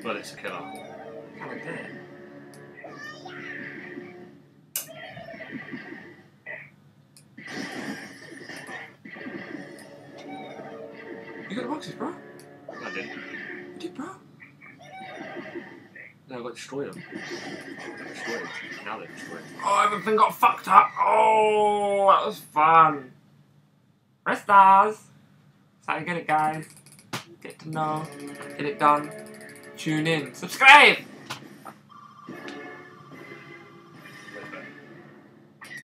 Well, it's a killer. Kind of did. You got the boxes, bro? I didn't. You did, bro. No, I got destroyed them. Destroyed. Now they're destroyed. Oh, everything got fucked up. Oh, that was fun. Press stars. That's how you get it, guys. Get to know. Get it done. Tune in. Subscribe!